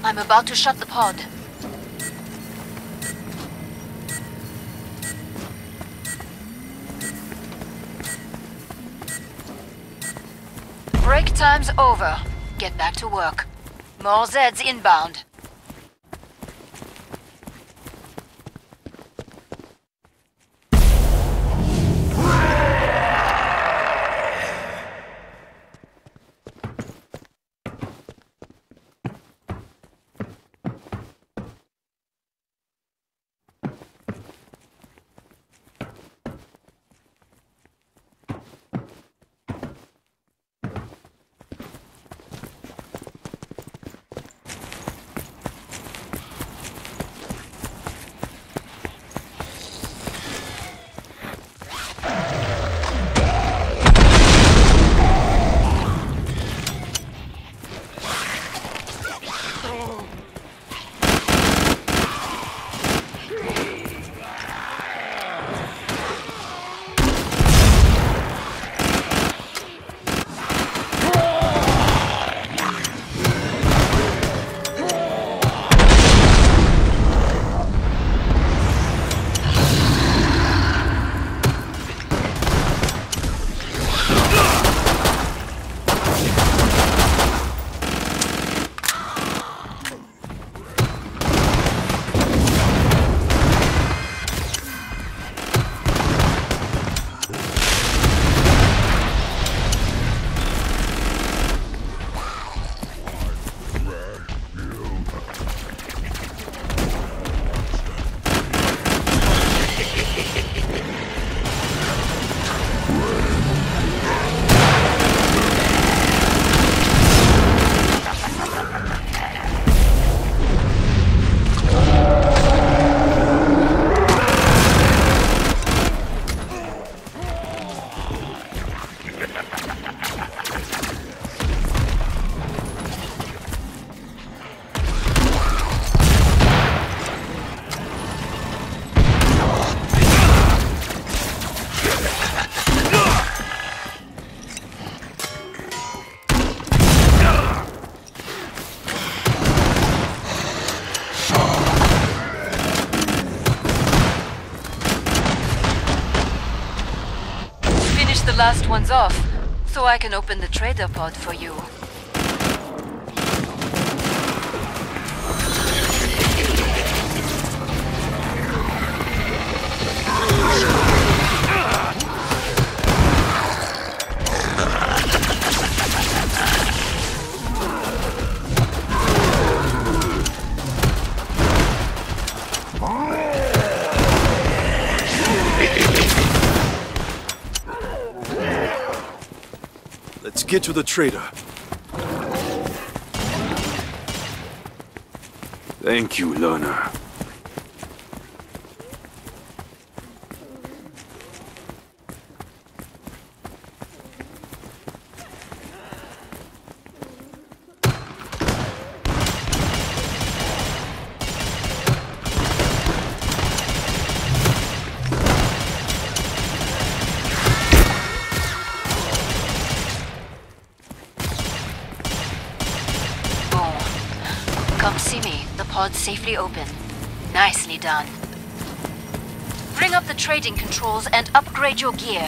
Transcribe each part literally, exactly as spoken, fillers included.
I'm about to shut the pod. Break time's over. Get back to work. More Zeds inbound. The last one's off, so I can open the trader pod for you. Let's get to the trader. Thank you, learner. Come see me. The pod's safely open. Nicely done. Bring up the trading controls and upgrade your gear.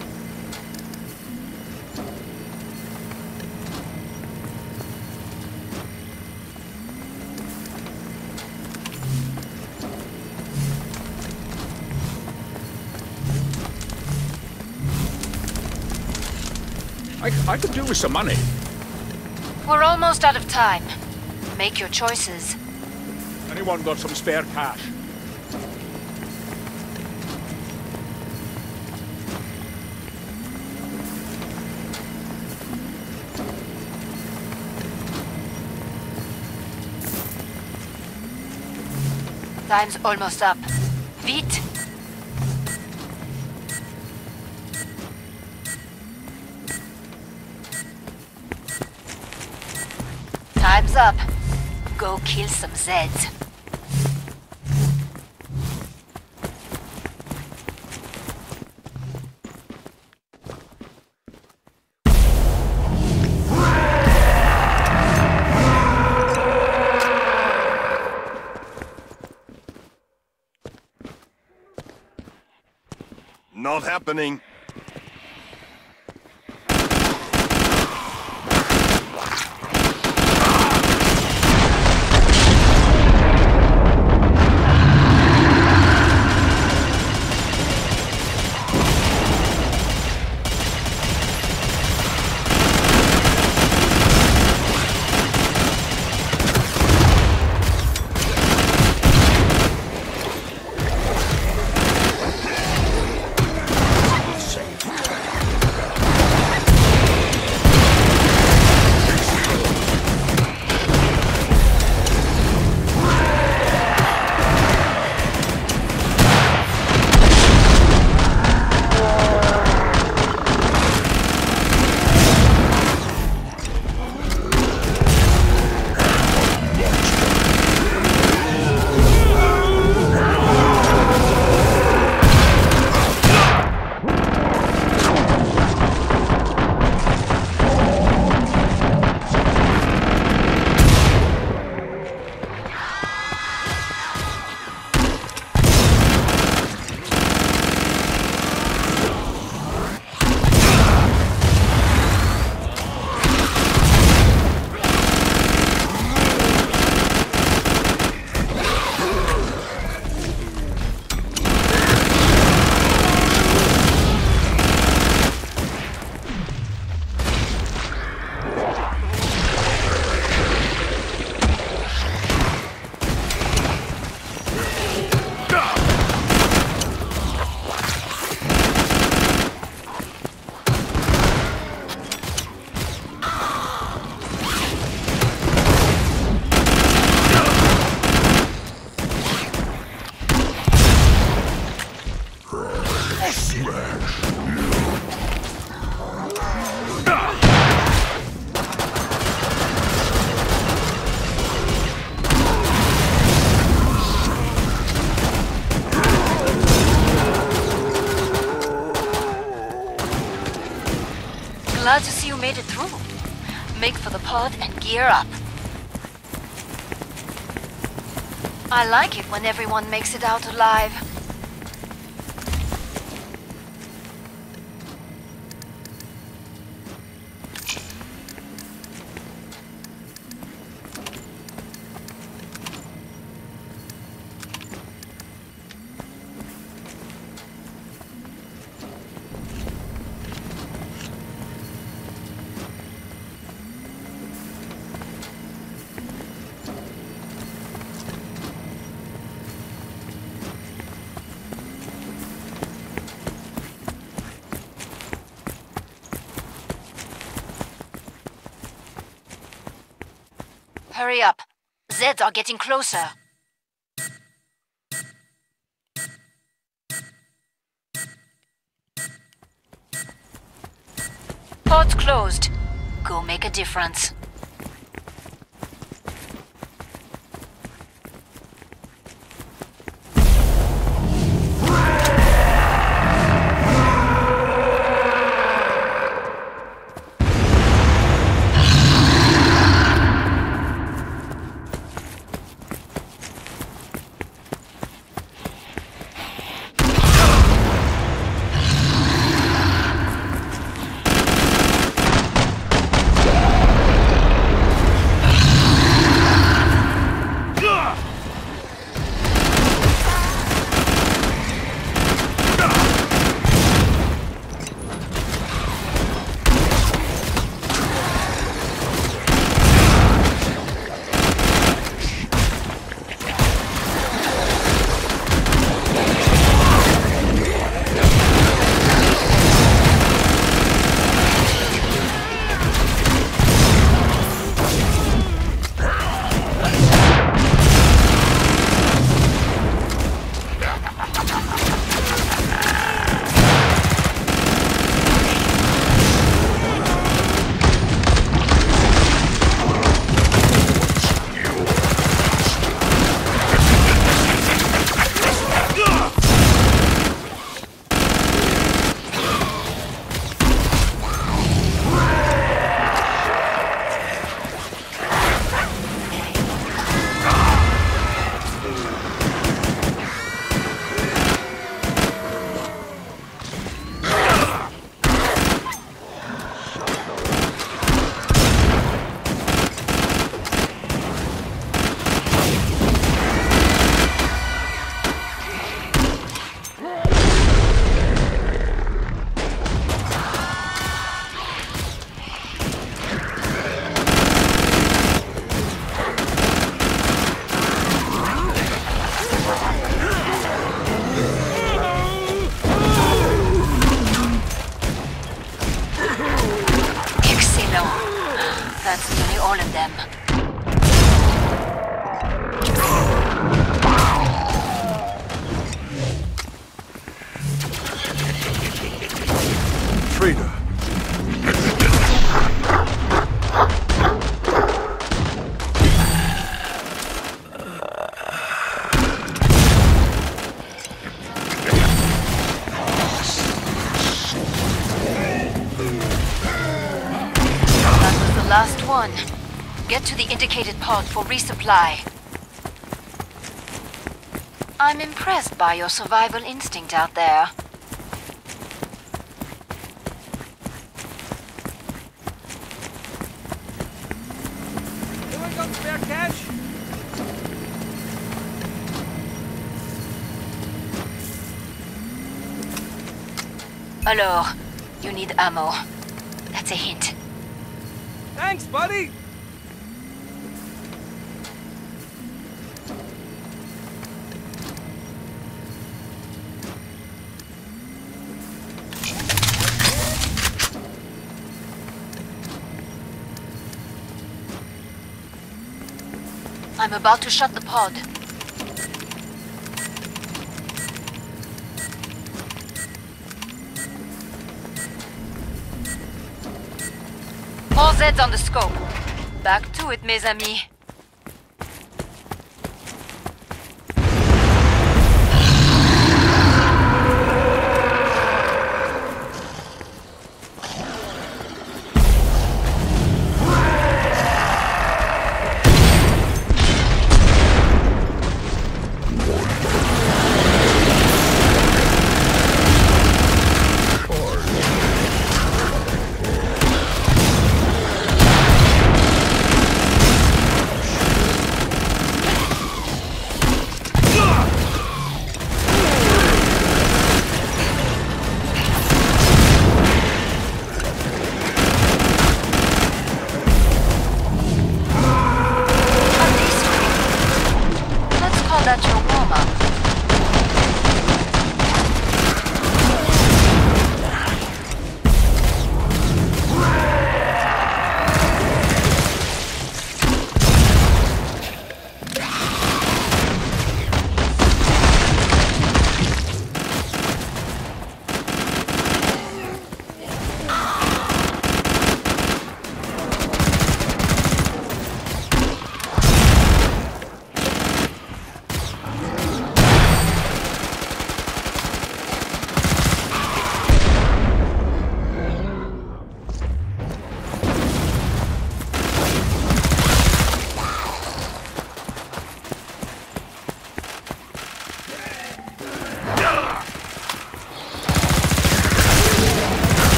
I, I could do with some money. We're almost out of time. Make your choices. Anyone got some spare cash? Time's almost up. Vite! Time's up. Go kill some Zeds. Not happening. Glad to see you made it through. Make for the pod and gear up. I like it when everyone makes it out alive. Hurry up. Zeds are getting closer. Pod's closed. Go make a difference. That's nearly all of them. Traitor. Last one. Get to the indicated pod for resupply. I'm impressed by your survival instinct out there. Anyone got spare cash? Alors, you need ammo. That's a hint. Thanks, buddy! I'm about to shut the pod. More Zeds on the scope. Back to it, mes amis.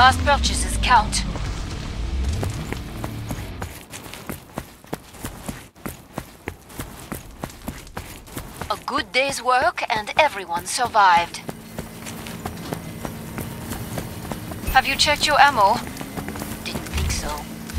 last purchases count. A good day's work and everyone survived. Have you checked your ammo? Didn't think so.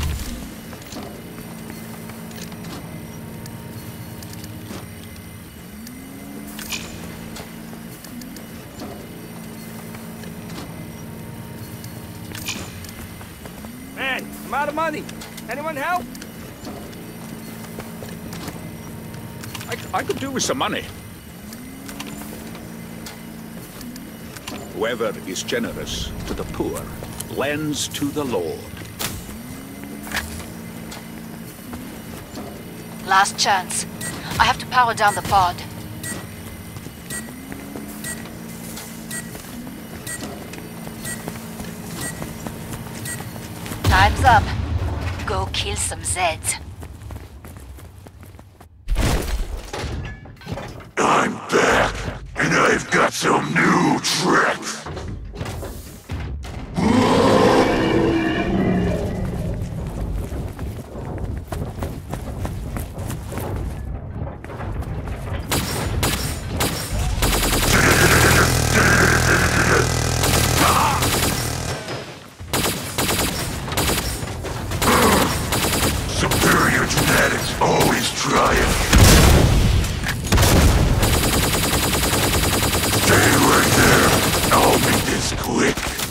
Man, I'm out of money. Anyone help? I, I could do with some money. Whoever is generous to the poor lends to the Lord. Last chance. I have to power down the pod. Time's up. Go kill some Zeds. I'm back, and I've got some new tricks. Superior genetics always triumph. Stay right there. I'll make this quick.